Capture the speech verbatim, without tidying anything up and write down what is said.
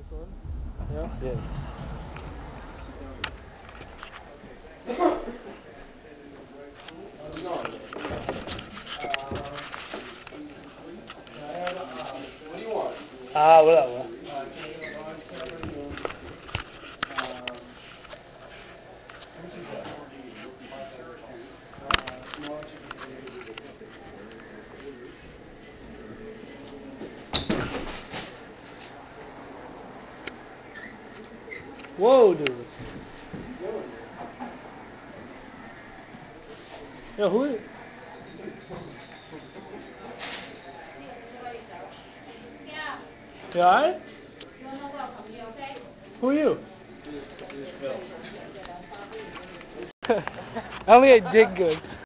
Yeah. Yeah. Ah, wala ba? Whoa, dude. Yeah, who is? Yeah. You alright? You wanna welcome you, okay? Who are you? I only ate dig good.